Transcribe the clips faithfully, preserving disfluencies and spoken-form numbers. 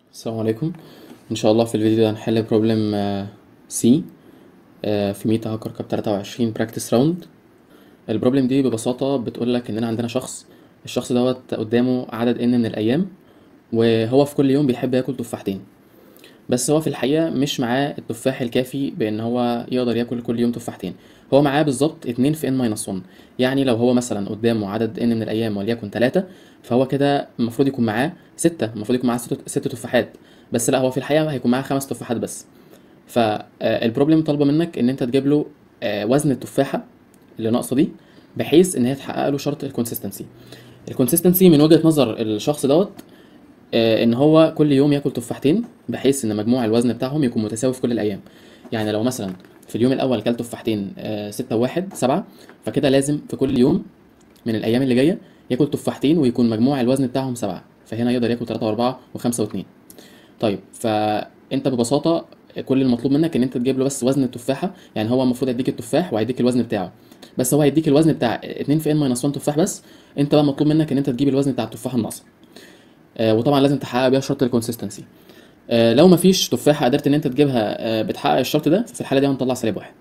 السلام عليكم. ان شاء الله في الفيديو ده هنحل بروبلم سي في ميتا هاكر كاب تلاتة وعشرين براكتس راوند. البروبلم دي ببساطه بتقول لك اننا عندنا شخص، الشخص دوت قدامه عدد ان من الايام، وهو في كل يوم بيحب ياكل تفاحتين، بس هو في الحقيقه مش معاه التفاح الكافي بان هو يقدر ياكل كل يوم تفاحتين. هو معاه بالظبط اتنين في ان ماينس واحد. يعني لو هو مثلا قدامه عدد ان من الايام وليكن تلاتة، فهو كده المفروض يكون معاه ستة، المفروض يكون معاه ست ست تفاحات. بس لا، هو في الحقيقه هيكون معاه خمس تفاحات بس. فالبروبلم طالبه منك ان انت تجيب له آه، وزن التفاحه اللي ناقصه دي، بحيث ان هي تحقق له شرط الكونسيستنسي. الكونسيستنسي من وجهه نظر الشخص دوت آه، ان هو كل يوم ياكل تفاحتين، بحيث ان مجموع الوزن بتاعهم يكون متساوي في كل الايام. يعني لو مثلا في اليوم الاول كل تفاحتين آه، ستة وواحد سبعة، فكده لازم في كل يوم من الايام اللي جايه ياكل تفاحتين ويكون مجموع الوزن بتاعهم سبعة، فهنا يقدر ياكل تلاتة واربعة وخمسة واتنين. طيب فانت ببساطه كل المطلوب منك ان انت تجيب له بس وزن التفاحه. يعني هو المفروض يديك التفاح وهيديك الوزن بتاعه، بس هو هيديك الوزن بتاع اتنين في ان ماينس واحد تفاح بس. انت بقى مطلوب منك ان انت تجيب الوزن بتاع التفاحه الناقصه. آه، وطبعا لازم تحقق بيها شرط الكونسيستنسي. آه، لو مفيش تفاحه قدرت ان انت تجيبها آه، بتحقق الشرط ده، في الحاله دي هنطلع سالب واحد.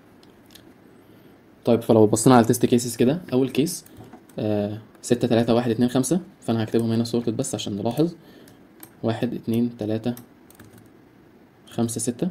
طيب فلو بصينا على التست كيسز كده، اول كيس آه ستة تلاتة واحد اتنين خمسة، فانا هكتبهم هنا سورتد بس عشان نلاحظ. واحد اتنين تلاتة خمسة ستة.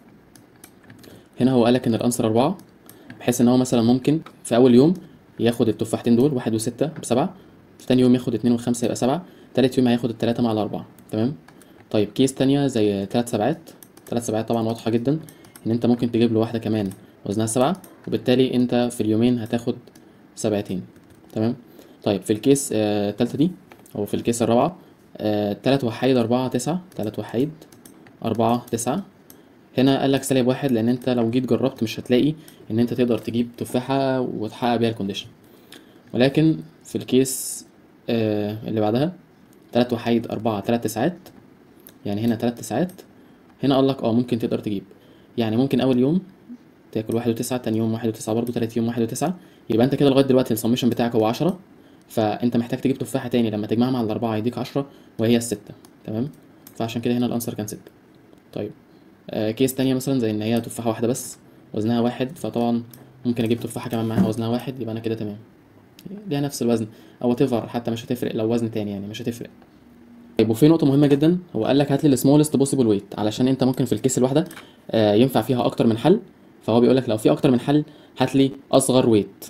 هنا هو قالك ان الانسر اربعة، بحيث ان هو مثلا ممكن في اول يوم ياخد التفاحتين دول واحد وستة بسبعة، في تاني يوم ياخد اتنين وخمسة يبقى سبعة، تالت يوم هياخد التلاتة مع الاربعة. تمام. طيب كيس تانية زي تلات سبعات. تلات سبعات طبعا واضحة جدا ان انت ممكن تجيب له واحدة كمان وزنها سبعة، وبالتالي انت في اليومين هتاخد سبعتين. تمام. طيب في الكيس آه التالتة دي، او في الكيس الرابعة، آه تلات وحيد اربعة تسعة، تلات وحيد اربعة تسعة. هنا قال لك سالب واحد، لان انت لو جيت جربت مش هتلاقي ان انت تقدر تجيب تفاحة وتحقق بيها الكونديشن. ولكن في الكيس آه اللي بعدها، تلات وحيد اربعة تلات تسعات، يعني هنا تلات تسعات. هنا قال لك اه ممكن تقدر تجيب، يعني ممكن اول يوم تاكل واحد وتسعة، تاني يوم واحد وتسعة برضه، تالت يوم واحد وتسعة. يبقى انت كده لغاية دلوقتي السمشن بتاعك هو عشرة، فانت محتاج تجيب تفاحة تاني لما تجمعها مع الاربعة يديك عشرة، وهي الستة. تمام. فعشان كده هنا الانسر كان ستة. طيب آه كيس تانية مثلا زي ان هي تفاحة واحدة بس وزنها واحد، فطبعا ممكن اجيب تفاحة كمان معاها وزنها واحد، يبقى انا كده تمام. ليها نفس الوزن او تفر، حتى مش هتفرق لو وزن تاني، يعني مش هتفرق. طيب وفي نقطة مهمة جدا، هو قال لك هات لي السمولست بوسيبل ويت، علشان انت ممكن في الكيس الواحدة آه ينفع فيها اكتر من حل. فهو بيقول لك لو في اكتر من حل هات لي اصغر ويت.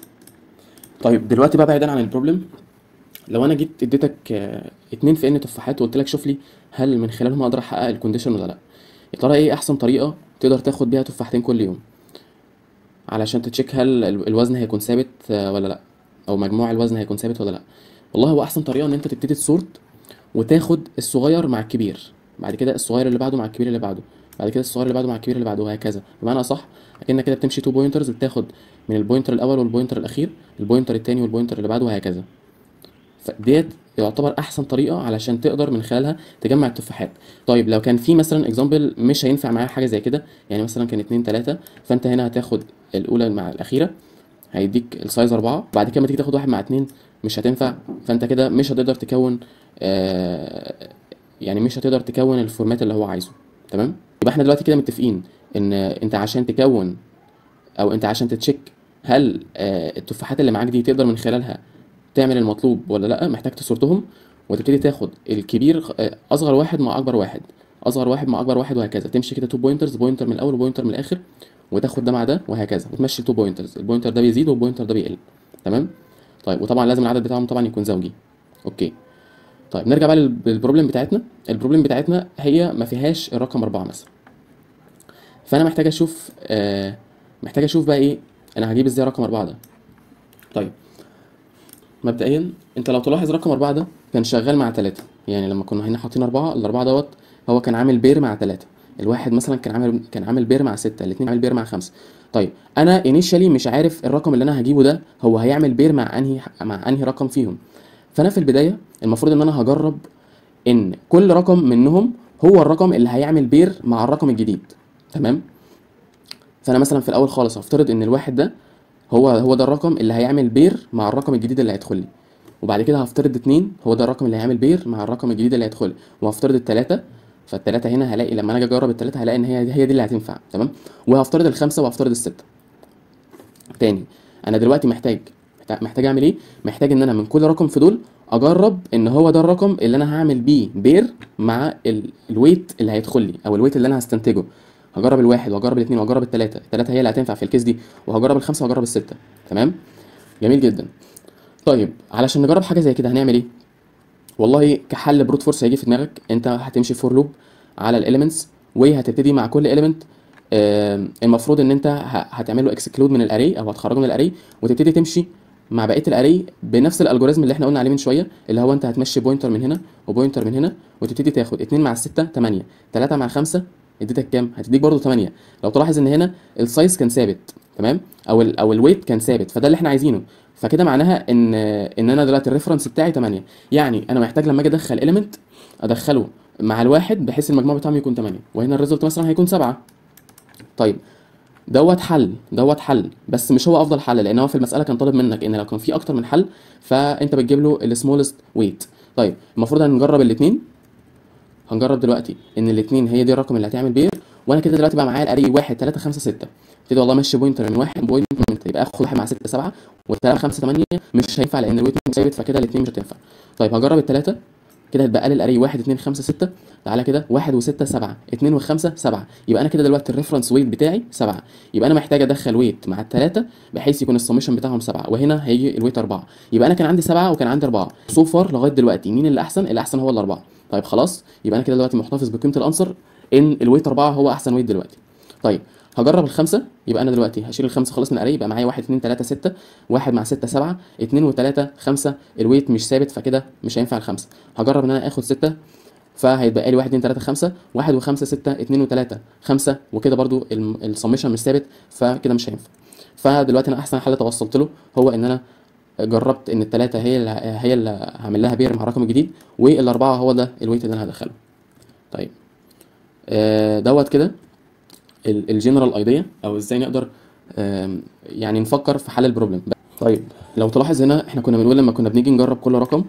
طيب دلوقتي بقى بعيدا عن البروبلم، لو انا جيت اديتك آه اتنين في ان تفاحات وقلت لك شوف لي هل من خلالهم اقدر احقق الكونديشن ولا لا، يا ترى ايه احسن طريقة تقدر تاخد بيها تفاحتين كل يوم علشان تتشيك هل ال- الوزن هيكون ثابت آه ولا لا، او مجموع الوزن هيكون ثابت ولا لا؟ والله هو احسن طريقة ان انت تبتدي تسورت وتاخد الصغير مع الكبير، بعد كده الصغير اللي بعده مع الكبير اللي بعده، بعد كده الصغير اللي بعده مع الكبير اللي بعده، وهكذا. بمعنى اصح اكنك كده بتمشي تو بوينترز، بتاخد من البوينتر الاول والبوينتر الاخير، البوينتر التاني والبوينتر اللي بعده، وهكذا. فديت يعتبر احسن طريقه علشان تقدر من خلالها تجمع التفاحات. طيب لو كان في مثلا اكزامبل مش هينفع معاها حاجه زي كده، يعني مثلا كان اتنين تلاتة، فانت هنا هتاخد الاولى مع الاخيره، هيديك السايز اربعة. بعد كده لما تيجي تاخد واحد مع اتنين مش هتنفع، فانت كده مش هتقدر تكون آه يعني مش هتقدر تكون الفورمات اللي هو عايزه. تمام. يبقى احنا دلوقتي كده متفقين ان انت عشان تكون، او انت عشان تتشيك هل آه التفاحات اللي معاك دي تقدر من خلالها تعمل المطلوب ولا لا، محتاج تسورتهم وتبتدي تاخد الكبير آه، اصغر واحد مع اكبر واحد، اصغر واحد مع اكبر واحد، وهكذا. تمشي كده تو بوينترز، بوينتر من الاول وبوينتر من الاخر، وتاخد ده مع ده، وهكذا. وتمشي تو بوينترز، البوينتر ده بيزيد والبوينتر ده بيقل. تمام. طيب وطبعا لازم العدد بتاعهم طبعا يكون زوجي. اوكي. طيب نرجع بقى لل- للبروبلم بتاعتنا. البروبلم بتاعتنا هي ما فيهاش الرقم أربعة مثلا، فأنا محتاج أشوف آه محتاج أشوف بقى إيه، أنا هجيب إزاي رقم أربعة ده. طيب مبدئيا أنت لو تلاحظ رقم أربعة ده كان شغال مع تلاتة، يعني لما كنا هنا حاطين أربعة، الأربعة دوت هو كان عامل بير مع تلاتة، الواحد مثلا كان عامل كان عامل بير مع ستة، الاتنين عامل بير مع خمسة. طيب أنا انيشالي مش عارف الرقم اللي أنا هجيبه ده هو هيعمل بير مع أنهي مع أنهي رقم فيهم. فأنا في البداية المفروض إن أنا هجرب ان كل رقم منهم هو الرقم اللي هيعمل بير مع الرقم الجديد. تمام. فانا مثلا في الاول خالص هفترض ان الواحد ده هو هو ده الرقم اللي هيعمل بير مع الرقم الجديد اللي هيدخل لي، وبعد كده هفترض اتنين هو ده الرقم اللي هيعمل بير مع الرقم الجديد اللي هيدخل لي، وهفترض التلاتة فالتلاته هنا هلاقي لما انا اجي اجرب التلاته هلاقي ان هي هي دي اللي هتنفع. تمام. وهفترض الخمسه وهفترض السته. تاني انا دلوقتي محتاج محتاج اعمل ايه؟ محتاج ان انا من كل رقم في دول اجرب ان هو ده الرقم اللي انا هعمل بيه بير مع ال- الويت اللي هيدخل لي او الويت اللي انا هستنتجه. هجرب الواحد وهجرب الاثنين وهجرب الثلاثه، الثلاثه هي اللي هتنفع في الكيس دي، وهجرب الخمسه وهجرب السته. تمام. جميل جدا. طيب علشان نجرب حاجه زي كده هنعمل ايه؟ والله كحل بروت فورس هيجي في دماغك، انت هتمشي فور لوب على الاليمنتس وهتبتدي مع كل اليمنت المفروض ان انت ه- هتعمل له اكسكلود من الاري او هتخرجه من الاري، وتبتدي تمشي مع بقيه الاري بنفس الالجوريزم اللي احنا قلنا عليه من شويه، اللي هو انت هتمشي بوينتر من هنا وبوينتر من هنا، وتبتدي تاخد اتنين مع ستة تمانية، تلاتة مع خمسة اديتك كام؟ هتديك برضو تمانية. لو تلاحظ ان هنا السايز كان ثابت، تمام، او ال او الويت كان ثابت، فده اللي احنا عايزينه. فكده معناها ان ان انا دلوقتي الريفرنس بتاعي تمانية، يعني انا محتاج لما اجي ادخل اليمنت ادخله مع الواحد بحيث المجموع بتاعهم يكون تمانية، وهنا الريزلت مثلا هيكون سبعة. طيب دوت حل دوت حل بس مش هو افضل حل، لان هو في المساله كان طالب منك ان لو كان في اكتر من حل فانت بتجيب له السمولست ويت. طيب المفروض هنجرب الاثنين. هنجرب دلوقتي ان الاثنين هي دي الرقم اللي هتعمل بير، وانا كده دلوقتي بقى معايا الاري واحد تلاتة خمسة ستة. ابتدي والله ماشي بوينتر من واحد بوينتر من ستة، يبقى اخد واحد مع ستة سبعة و3 خمسة تمانية مش هينفع لان الويت مش ثابت، فكده الاثنين مش هتنفع. طيب هجرب الثلاثه. كده هتبقى لي الاري واحد اتنين خمسة ستة. تعالى كده واحد و6 سبعة، اتنين و5 سبعة، يبقى انا كده دلوقتي الريفرنس ويت بتاعي سبعة. يبقى انا محتاج ادخل ويت مع الثلاثه بحيث يكون السمشن بتاعهم سبعة، وهنا هيجي الويت أربعة. يبقى انا كان عندي سبعة وكان عندي أربعة. سو فار لغايه دلوقتي مين اللي احسن؟ اللي احسن هو الأربعة. طيب خلاص، يبقى انا كده دلوقتي محتفظ بقيمه الانسر ان الويت أربعة هو احسن ويت دلوقتي. طيب هجرب الخمسه. يبقى انا دلوقتي هشيل الخمسه خالص من الاري، يبقى معايا واحد اتنين تلاتة ستة، واحد مع ستة سبعة، اتنين و3 خمسة، الويت مش ثابت فكده مش هينفع الخمسه. هجرب ان انا اخد ستة، فهيتبقى لي واحد اتنين تلاتة خمسة، واحد و5 ستة، اتنين و3 خمسة، وكده برضو السمشن مش ثابت فكده مش هينفع. فدلوقتي انا احسن حل توصلت له هو ان انا جربت ان الثلاثه هي اللي هي اللي هعمل لها بير مع الرقم الجديد، والاربعه هو ده الويت اللي انا هدخله. طيب آه دوت كده الجنرال ايديا او ازاي نقدر آم، يعني نفكر في حل البروبلم. طيب لو تلاحظ هنا احنا كنا بنقول لما كنا بنيجي نجرب كل رقم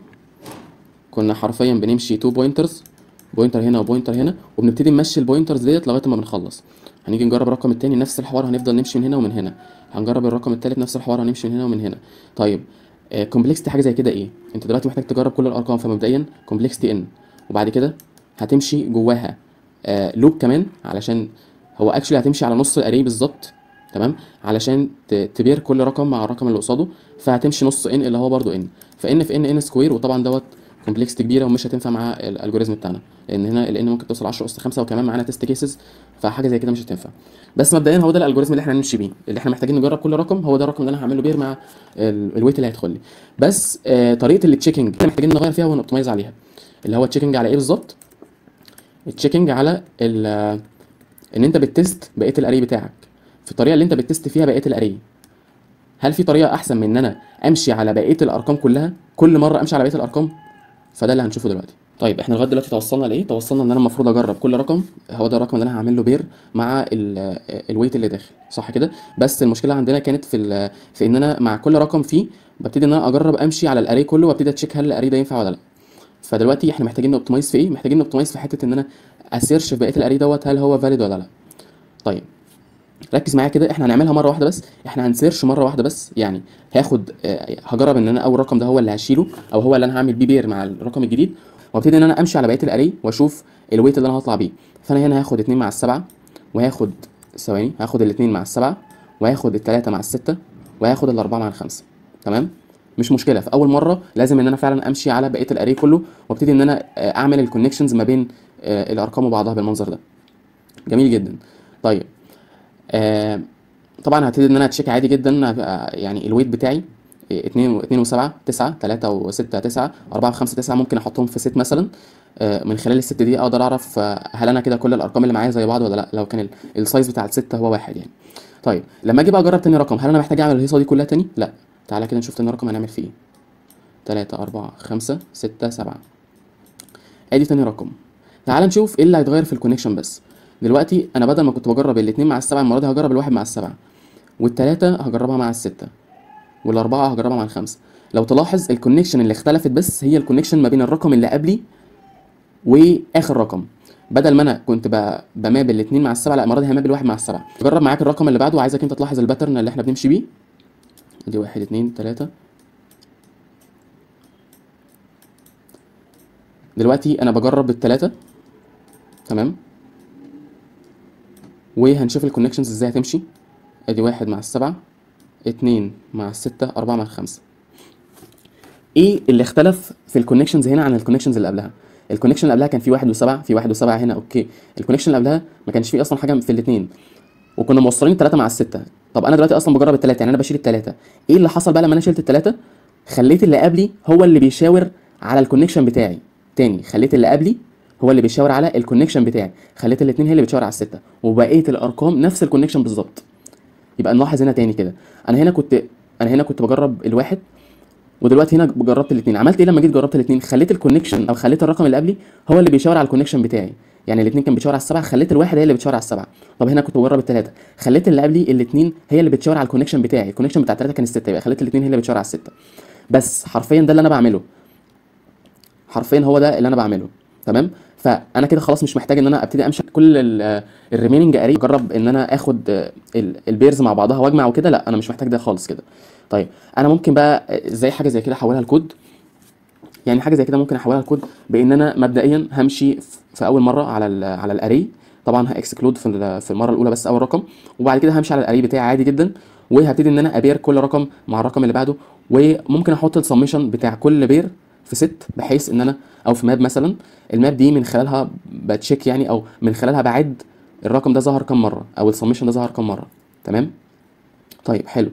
كنا حرفيا بنمشي تو بوينترز، بوينتر هنا وبوينتر هنا، وبنبتدي نمشي البوينترز ديت لغايه ما بنخلص. هنيجي نجرب الرقم التاني نفس الحوار، هنفضل نمشي من هنا ومن هنا. هنجرب الرقم التالت نفس الحوار، هنمشي من هنا ومن هنا. طيب كومبلكستي حاجه زي كده ايه؟ انت دلوقتي محتاج تجرب كل الارقام، فمبدئيا كومبلكستي ان، وبعد كده هتمشي جواها آه لوب كمان، علشان هو اكشلي هتمشي على نص الاري بالظبط، تمام، علشان ت- تبير كل رقم مع الرقم اللي قصاده. فهتمشي نص ان اللي هو برضو ان، فان في ان ان سكوير، وطبعا دوت كومبلكسيتي كبيره ومش هتنفع مع الالجوريزم بتاعنا، لان هنا ال n ممكن توصل عشرة اس خمسة، وكمان معانا تيست كيسز، فحاجه زي كده مش هتنفع. بس مبدئيا هو ده الالجوريزم اللي احنا هنمشي بيه، اللي احنا محتاجين نجرب كل رقم هو ده الرقم اللي انا هعمل له بير مع ال- الويت اللي هيدخل لي. بس آه طريقه التشيكنج احنا محتاجين نغير فيها ونوبتمايز عليها. اللي هو التشيكنج على ايه بالظبط؟ التشيكنج على ال- آه، ان انت بتست بقيه الاري بتاعك في الطريقه اللي انت بتست فيها بقيه الاري. هل في طريقه احسن من ان انا امشي على بقيه الارقام كلها، كل مره امشي على بقيه الارقام؟ فده اللي هنشوفه دلوقتي. طيب احنا لغايه دلوقتي توصلنا لايه؟ توصلنا ان انا المفروض اجرب كل رقم هو ده الرقم اللي انا هعمل له بير مع الويت اللي داخل، صح كده؟ بس المشكله عندنا كانت في ال- في ان انا مع كل رقم فيه ببتدي ان انا اجرب امشي على الاري كله وابتدي اتشيك هل الاري ده ينفع ولا لا. فدلوقتي احنا محتاجين نوبتمايز في ايه؟ محتاجين نوبتمايز في حته ان انا اسيرش في بقيه الاري دوت هل هو فاليد ولا لا. طيب ركز معايا كده، احنا هنعملها مره واحده بس، احنا هنسيرش مره واحده بس، يعني هاخد آه، هجرب ان انا اول رقم ده هو اللي هشيله او هو اللي انا هعمل بيه بير مع الرقم الجديد، وابتدي ان انا امشي على بقيه الاري واشوف الويت اللي انا هطلع بيه. فانا هنا هاخد اتنين مع السبعة، وهاخد ثواني هاخد الاتنين مع السبعة، وهاخد التلاتة مع الستة، وهاخد الاربعة مع الخمسة. تمام؟ مش مشكله، في اول مره لازم ان انا فعلا امشي على بقيه الاري كله، وابتدي ان انا آه، اعمل الكونكشنز ما بين آه، الارقام وبعضها بالمنظر ده. جميل جدا. طيب آه طبعا هبتدي ان انا اتشيك عادي جدا، هبقى يعني الويت بتاعي اتنين اتنين وسبعة تسعة، تلاتة وستة تسعة، أربعة وخمسة تسعة، ممكن احطهم في ست مثلا. آه، من خلال الست دي اقدر اعرف آه، هل انا كده كل الارقام اللي معايا زي بعض ولا لا، لو كان ال- السايز بتاع الستة هو واحد يعني. طيب لما اجي بقى اجرب تاني رقم، هل انا محتاج اعمل الهيصه دي كلها تاني؟ لا. تعالى كده نشوف تاني رقم هنعمل فيه ايه. تلاتة أربعة خمسة ستة سبعة، ادي تاني رقم. تعال نشوف ايه اللي هيتغير في الكونكشن. بس دلوقتي انا بدل ما كنت بجرب الاتنين مع السبعة، المره دي هجرب الواحد مع السبعة، والتلاتة هجربها مع الستة، والاربعه هجربها مع الخمسه. لو تلاحظ الكونكشن اللي اختلفت بس هي الكونكشن ما بين الرقم اللي قبلي واخر رقم. بدل ما انا كنت ب- بماب الاثنين مع السبعه، لا المره دي هماب الواحد مع السبعه. جرب معاك الرقم اللي بعده، وعايزك انت تلاحظ الباترن اللي احنا بنمشي بيه. دي واحد اتنين تلاته. دلوقتي انا بجرب التلاته، تمام، وهنشوف الكونكشنز ازاي هتمشي. ادي واحد مع السبعه، اتنين مع الستة، أربعة مع الخمسة. ايه اللي اختلف في الكونكشنز هنا عن الكونكشنز اللي قبلها؟ الكونكشن اللي قبلها كان في واحد وسبعة، في واحد وسبعة هنا، اوكي. الكونكشن اللي قبلها ما كانش فيه اصلا حاجة في الاتنين، وكنا موصلين التلاتة مع الستة. طب انا دلوقتي اصلا بجرب التلاتة، يعني انا بشيل التلاتة. ايه اللي حصل بقى لما انا شلت التلاتة؟ خليت اللي قبلي هو اللي بيشاور على الكونكشن بتاعي. تاني، خليت اللي قبلي هو اللي بيشاور على الكونكشن بتاعي، خليت الاتنين هي اللي بتشاور على الستة، وبقية الارقام نفس الكونكشن بالظبط. يبقى نلاحظ هنا تاني كده، انا هنا كنت انا هنا كنت بجرب الواحد، ودلوقتي هنا جربت الاثنين. عملت ايه لما جيت جربت الاثنين؟ خليت الكونكشن او خليت الرقم اللي قبلي هو اللي بيشاور على الكونكشن بتاعي. يعني الاثنين كان بيشاور على السبعه، خليت الواحد هي اللي بتشاور على السبعه. طب هنا كنت بجرب الثلاثه، خليت اللي قبلي الاثنين هي اللي بتشاور على الكونكشن بتاعي. الكونكشن بتاع الثلاثه كان السته، يبقى خليت الاثنين هي اللي بتشاور على السته. بس حرفيا ده اللي انا بعمله، حرفيا هو ده اللي انا بعمله، تمام. فانا كده خلاص مش محتاج ان انا ابتدي امشي كل الريميننج اري، اجرب ان انا اخد ال- البيرز مع بعضها واجمع وكده. لا انا مش محتاج ده خالص كده. طيب انا ممكن بقى ازاي حاجه زي كده احولها لكود؟ يعني حاجه زي كده ممكن احولها لكود بان انا مبدئيا همشي في اول مره على ال على الاري. طبعا هاكسكلود في ال- في المره الاولى بس اول رقم، وبعد كده همشي على الاري بتاعي عادي جدا، وهبتدي ان انا ابير كل رقم مع الرقم اللي بعده. وممكن احط السمشن بتاع كل بير في ست، بحيث ان انا او في ماب مثلا، الماب دي من خلالها بتشيك يعني، او من خلالها بعد الرقم ده ظهر كام مره، او السمشن ده ظهر كام مره، تمام. طيب حلو.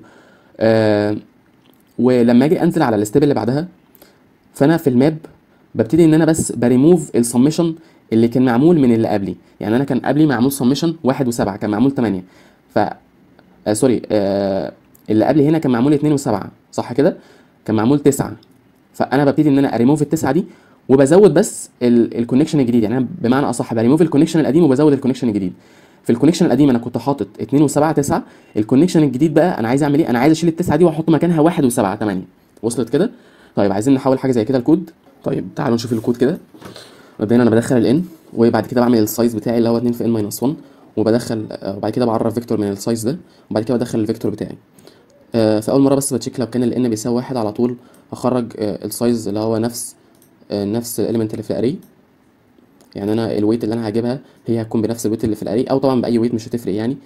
آه ولما اجي انزل على الستيب اللي بعدها، فانا في الماب ببتدي ان انا بس بريموف السمشن اللي كان معمول من اللي قبلي. يعني انا كان قبلي معمول سمشن واحد وسبعة، كان معمول تمانية. ف آه سوري، آه اللي قبلي هنا كان معمول اتنين وسبعة، صح كده؟ كان معمول تسعة. فانا ببتدي ان انا اريموف التسعة دي، وبزود بس الكونكشن الجديد. يعني انا بمعنى اصح بريموف الكونكشن القديم وبزود الكونكشن الجديد. في الكونكشن القديم انا كنت حاطط اتنين و7 تسعة، الكونكشن الجديد بقى انا عايز اعمل ايه؟ انا عايز اشيل التسعة دي واحط مكانها واحد و7 تمانية. وصلت كده؟ طيب عايزين نحول حاجه زي كده الكود. طيب تعالوا نشوف الكود كده. مبدئيا انا بدخل الان، وبعد كده بعمل السايز بتاعي اللي هو اتنين في ان ماينس واحد، وبدخل آه، وبعد كده بعرف فيكتور من السايز ده، وبعد كده بدخل الفيكتور بتاعي. آه، في اول مره بس بتشيك لو كان الان بيساوي واحد، على طول هخرج آه، السايز اللي هو نفس آه، نفس الاليمنت اللي في الاري. يعني انا الويت اللي انا هجيبها هي هتكون بنفس الويت اللي في الاري، او طبعا باي ويت مش هتفرق يعني.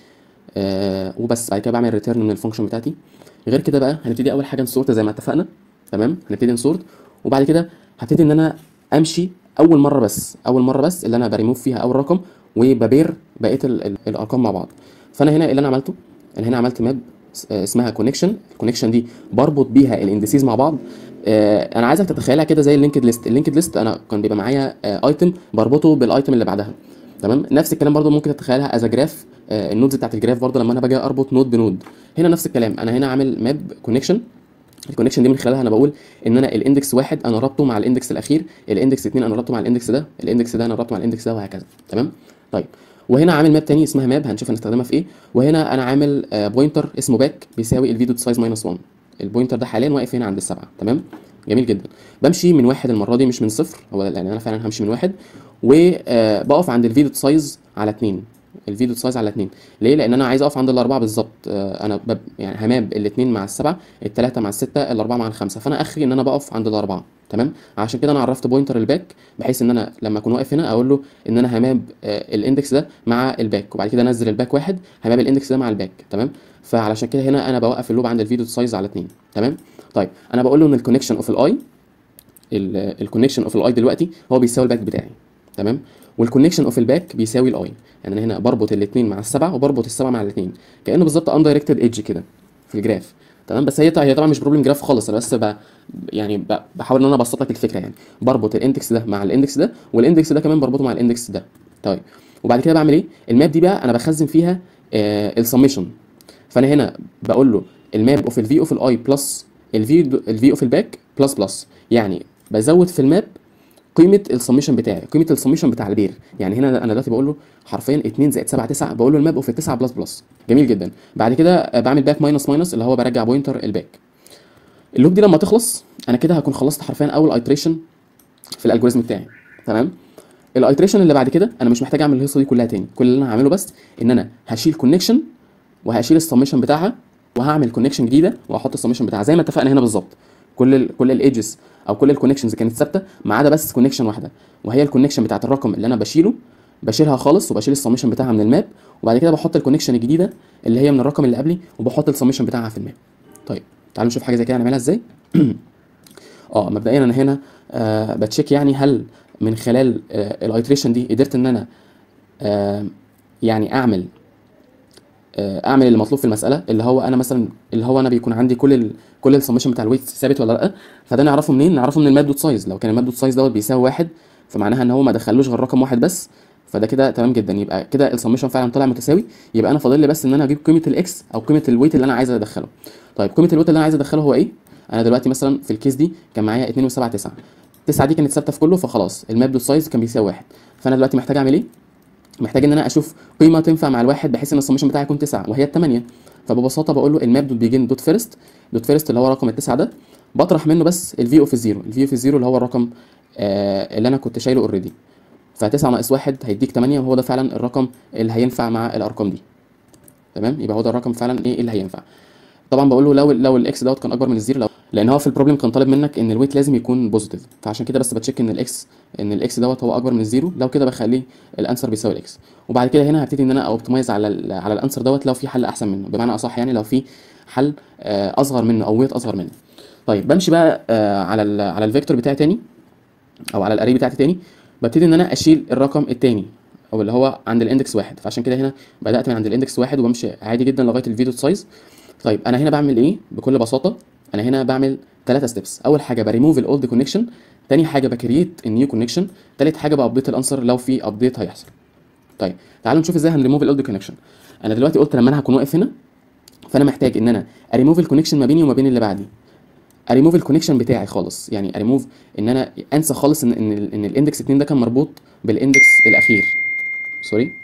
آه وبس بعد كده بعمل ريتيرن من الفانكشن بتاعتي. غير كده بقى هنبتدي اول حاجه نسورت زي ما اتفقنا، تمام. هنبتدي نسورت، وبعد كده هبتدي ان انا امشي اول مره بس اول مره بس اللي انا بريموف فيها اول رقم، وببير بقيه ال ال الارقام مع بعض. فانا هنا اللي انا عملته، انا هنا عملت ماب اسمها كونكشن. الكونكشن دي بربط بيها الاندسيز مع بعض. آه انا عايزك تتخيلها كده زي اللينكد ليست. اللينكد ليست انا كان بيبقى معايا ايتم بربطه بالايتم اللي بعدها، تمام. نفس الكلام برضو ممكن تتخيلها از جراف. آه النودز بتاعت الجراف برضو لما انا باجي اربط نود بنود، هنا نفس الكلام. انا هنا عامل ماب كونكشن. الكونكشن دي من خلالها انا بقول ان انا الاندكس واحد انا رابطه مع الاندكس الاخير، الاندكس اتنين انا رابطه مع الاندكس ده، الاندكس ده انا رابطه مع الاندكس ده، وهكذا، تمام. طيب وهنا عامل ماب تاني اسمها ماب، هنشوف هنستخدمها في ايه. وهنا انا عامل آه بوينتر اسمه باك بيساوي الفي دوت سايز ماينس واحد. البوينتر ده حاليا واقف هنا عند السبعه، تمام. جميل جدا. بمشي من واحد المره دي مش من صفر، هو يعني انا فعلا همشي من واحد، وبقف عند الفي دوت سايز على اتنين. الفي دوت سايز على اتنين ليه؟ لان انا عايز اقف عند الاربعه بالظبط. آه انا بب يعني هماب الاثنين مع السبعه، الثلاثه مع السته، الاربعه مع الخمسه، فانا اخري ان انا بقف عند الاربعه، تمام. عشان كده انا عرفت بوينتر الباك، بحيث ان انا لما اكون واقف هنا اقول له ان انا هماب آه الاندكس ده مع الباك، وبعد كده انزل الباك واحد، هماب الاندكس ده مع الباك، تمام. فعلشان كده هنا انا بوقف اللوب عند الفي دوت سايز على اتنين، تمام. طيب انا بقول له ان الكونكشن اوف الاي الكونكشن اوف الاي دلوقتي هو بيساوي الباك بتاعي، تمام. والكونكشن اوف الباك بيساوي الاي. يعني انا هنا بربط الاثنين مع السبعه، وبربط السبعه مع الاثنين، كانه بالظبط اندايركتد ايدج كده في الجراف، تمام. بس هي هي طبعا مش بروبلم جراف خالص، انا بس ب... يعني ب... بحاول ان انا ابسط لك الفكره. يعني بربط الاندكس ده مع الاندكس ده، والاندكس ده كمان بربطه مع الاندكس ده. طيب وبعد كده بعمل ايه؟ الماب دي بقى انا بخزن فيها آه السميشن. فانا هنا بقول له الماب اوف الفي اوف الاي بلس الفي الفي اوف الباك بلس بلس، يعني بزود في الماب قيمه السميشن بتاعي، قيمه السميشن بتاع البير. يعني هنا انا دلوقتي بقول له حرفيا اتنين زائد سبعة تسعة، بقول له الماب اوف التسعة بلس بلس. جميل جدا. بعد كده بعمل باك ماينس ماينس اللي هو برجع بوينتر الباك. اللوب دي لما تخلص انا كده هكون خلصت حرفيا اول ايتريشن في الالجوريزم بتاعي، تمام. الايتريشن اللي بعد كده انا مش محتاج اعمل الهيصه دي كلها تاني، كل اللي انا هعمله بس ان انا هشيل كونكشن وهشيل السمشن بتاعها وهعمل كونكشن جديده واحط السمشن بتاعها زي ما اتفقنا هنا بالظبط. كل ال كل الايدجز او كل الكونكشنز كانت ثابته ما عدا بس كونكشن واحده، وهي الكونكشن بتاعت الرقم اللي انا بشيله، بشيلها خالص وبشيل السمشن بتاعها من الماب، وبعد كده بحط الكونكشن الجديده اللي هي من الرقم اللي قبلي وبحط السمشن بتاعها في الماب. طيب تعالوا نشوف حاجه زي كده هنعملها ازاي. اه مبدئيا انا هنا آه بتشيك يعني هل من خلال آه الايتريشن دي قدرت ان انا آه يعني اعمل آه اعمل اللي مطلوب في المساله، اللي هو انا مثلا اللي هو انا بيكون عندي كل ال كل السمشن بتاع الويت ثابت ولا لا. فده نعرفه منين؟ نعرفه من الماب دوت سايز. لو كان الماب دوت سايز دوت بيساوي واحد فمعناها ان هو ما دخلوش غير رقم واحد بس، فده كده تمام جدا، يبقى كده السمشن فعلا طلع متساوي. يبقى انا فاضل لي بس ان انا اجيب قيمه الاكس او قيمه الويت اللي انا عايز ادخله. طيب قيمه الويت اللي انا عايز ادخله هو ايه؟ انا دلوقتي مثلا في الكيس دي كان معايا اتنين وسبعة تسعة، تسعة دي كانت ثابته في كله، فخلاص الماب دوت سايز كان بيساوي واحد. فانا دلوقتي محتاج اعمل ايه؟ محتاج ان انا اشوف قيمه تنفع مع الواحد بحيث ان السمشن بتاعي يكون تسعة وهي الثمانية. فببساطه بقول له الماب دوت بيجن دوت فيرست، دوت فيرست اللي هو رقم التسعة ده، بطرح منه بس الفي اوف الزيرو، الفي اوف الزيرو اللي هو الرقم آه اللي انا كنت شايله اوريدي. فتسعة ناقص واحد هيديك ثمانية، وهو ده فعلا الرقم اللي هينفع مع الارقام دي. تمام، يبقى هو ده الرقم فعلا ايه اللي هينفع. طبعا بقول له لو لو الاكس دوت كان اكبر من الزيرو، لو لان هو في البروبلم كان طالب منك ان الويت لازم يكون بوزيتيف، فعشان كده بس بتشيك ان الاكس ان الاكس دوت هو اكبر من الزيرو، لو كده بخليه الانسر بيساوي الاكس. وبعد كده هنا هبتدي ان انا اوبتمايز على ال على الانسر دوت لو في حل احسن منه، بمعنى اصح يعني لو في حل اصغر منه او ويت اصغر منه. طيب بمشي بقى على ال على الفيكتور بتاعي تاني او على الاري بتاعتي تاني، ببتدي ان انا اشيل الرقم التاني او اللي هو عند الاندكس واحد. فعشان كده هنا بدات من عند الاندكس واحد وبمشي عادي جدا لغايه الفي دوت سايز. طيب انا هنا بعمل ايه؟ بكل بساطه انا هنا بعمل ثلاثه ستيبس. اول حاجه بريموف الاولد كونكشن، تاني حاجه بكرييت النيو كونكشن، تالت حاجه بابديت الانسر لو في ابديت هيحصل. طيب تعالوا نشوف ازاي هنريموف الاولد كونكشن. انا دلوقتي قلت لما انا هكون واقف هنا فانا محتاج ان انا اريموف الكونكشن ما بيني وما بين اللي بعدي، اريموف الكونكشن بتاعي خالص، يعني اريموف ان انا انسى خالص ان ان, إن الاندكس اتنين ده كان مربوط بالاندكس الاخير، سوري.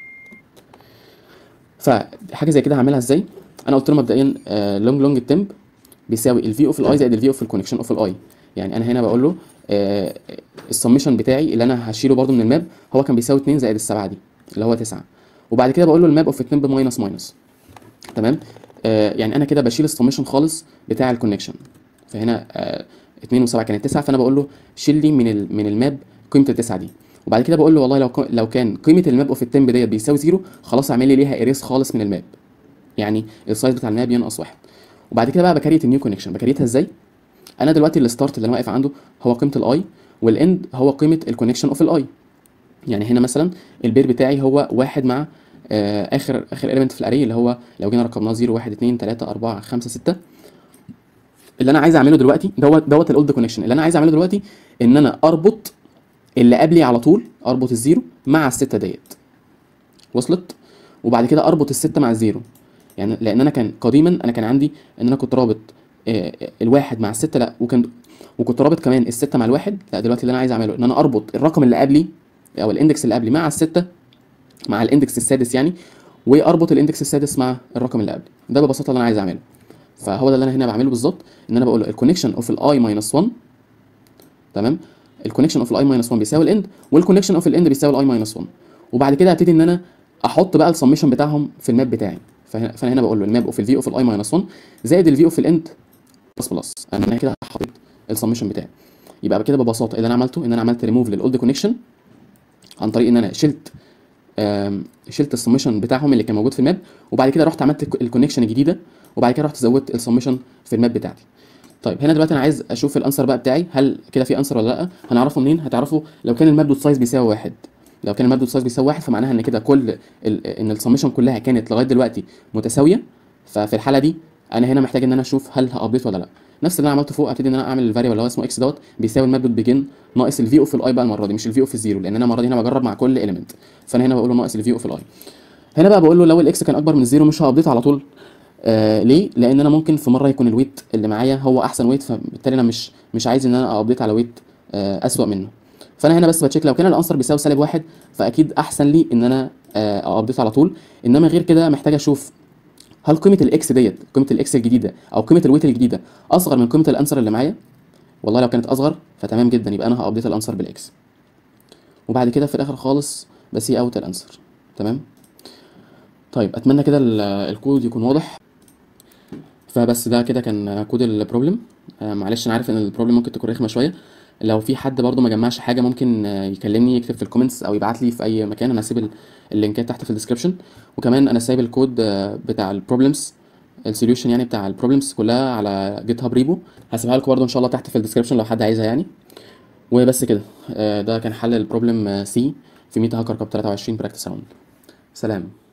فحاجه زي كده هعملها ازاي؟ انا قلت له مبدئيا لونج لونج التمب بيساوي الفي اوف الاي زائد الفي اوف الكونكشن اوف الاي. يعني انا هنا بقول له آه السمشن بتاعي اللي انا هشيله برده من الماب هو كان بيساوي اتنين زائد السبعة دي اللي هو تسعة، وبعد كده بقول له الماب اوف التمب ماينس ماينس. تمام، آه يعني انا كده بشيل السمشن خالص بتاع الكونكشن. فهنا آه اتنين و7 كانت تسعة، فانا بقول له شيل لي من من الماب قيمه التسعة دي، وبعد كده بقول له والله لو لو كان قيمه الماب اوف التمب ديت بيساوي زيرو خلاص اعمل لي ليها ايريس خالص من الماب، يعني السايز بتاع الماب ينقص واحد. وبعد كده بقى بكريت النيو كونكشن. بكريتها ازاي؟ انا دلوقتي الستارت اللي انا واقف عنده هو قيمه الاي، والاند هو قيمه الكونكشن اوف الاي. يعني هنا مثلا البير بتاعي هو واحد مع آه اخر اخر اليمنت في الاري اللي هو لو جينا رقمناه صفر واحد اتنين تلاتة اربعة خمسة ستة. اللي انا عايز اعمله دلوقتي دوت دوت الاولد كونكشن. اللي انا عايز اعمله دلوقتي ان انا اربط اللي قبلي على طول، اربط الزيرو مع الستة ديت، وصلت؟ وبعد كده اربط الستة مع الزيرو، يعني لان انا كان قديما انا كان عندي ان انا كنت رابط آه الواحد مع الستة، لا وكان وكنت رابط كمان الستة مع الواحد. لا دلوقتي اللي انا عايز اعمله ان انا اربط الرقم اللي قبلي او الاندكس اللي قبلي مع الستة مع الاندكس السادس يعني، واربط الاندكس السادس مع الرقم اللي قبلي. ده ببساطه اللي انا عايز اعمله. فهو ده اللي انا هنا بعمله بالظبط، ان انا بقول له الكونكشن اوف الاي ماينس واحد. تمام، الكونكشن اوف الاي ماينس واحد بيساوي الاند، والكونكشن اوف الاند بيساوي الاي ماينس واحد. وبعد كده هبتدي ان انا احط بقى السمشن بتاعهم في الماب بتاعي. فهنا فانا هنا بقول له الماب اوف الفي اوف الاي ماينس واحد زائد الفي اوف الاند بلس بلس. انا كده حطيت السمشن بتاعي. يبقى كده ببساطه اللي انا عملته ان انا عملت ريموف للاولد كونكشن عن طريق ان انا شلت شلت السمشن بتاعهم اللي كان موجود في الماب، وبعد كده رحت عملت الكونكشن الجديده، وبعد كده رحت زودت السمشن في الماب بتاعتي. طيب هنا دلوقتي انا عايز اشوف الانسر بقى بتاعي، هل كده في انسر ولا لا؟ هنعرفه منين؟ هتعرفه لو كان الماب دوت سايز بيساوي واحد. لو كان الماب دوت سايز بيساوي واحد فمعناها ان كده كل ال ان السمشن كلها كانت لغايه دلوقتي متساويه. ففي الحاله دي انا هنا محتاج ان انا اشوف هل هابديت ولا لا. نفس اللي انا عملته فوق، هبتدي ان انا اعمل الفاريبل اللي هو اسمه اكس دوت بيساوي الماب دوت بيجن ناقص الفي اوف الاي بقى المره دي، مش الفي اوف الزيرو، لان انا المره دي هنا بجرب مع كل اليمنت. فانا هنا بقول له ناقص الفي اوف الاي. هنا بقى بقول له لو الاكس كان اكبر من الزيرو مش هابديت على طول. آه ليه؟ لان انا ممكن في مره يكون الويت اللي معايا هو احسن ويت، فبالتالي انا مش مش عايز ان انا ابديت على ويت آه اسوأ منه. فانا هنا بس بتشيك لو كان الانسر بيساوي سالب واحد فاكيد احسن لي ان انا آه ابديت على طول. انما غير كده محتاج اشوف هل قيمه الاكس ديت قيمه الاكس الجديده او قيمه الويت الجديده اصغر من قيمه الانسر اللي معايا. والله لو كانت اصغر فتمام جدا، يبقى انا هابديت الانسر بالاكس. وبعد كده في الاخر خالص بسي اوت الانسر. تمام. طيب اتمنى كده ال- الكود يكون واضح. فبس ده كده كان كود البروبلم. آه، معلش انا عارف ان البروبلم ممكن تكون رخمه شويه. لو في حد برضو ما جمعش حاجه ممكن آه، يكلمني، يكتب في الكومنتس او يبعت لي في اي مكان. انا هسيب ال- اللينكات تحت في الديسكربشن. وكمان انا سايب الكود آه، بتاع البروبلمز، السوليوشن يعني بتاع البروبلمز كلها على جيت هاب ريبو. هسيبها لكم برضو ان شاء الله تحت في الديسكربشن لو حد عايزها يعني. وبس كده. آه، ده كان حل البروبلم سي في ميتا هاكر كاب تلاتة وعشرين براكتس راوند. سلام.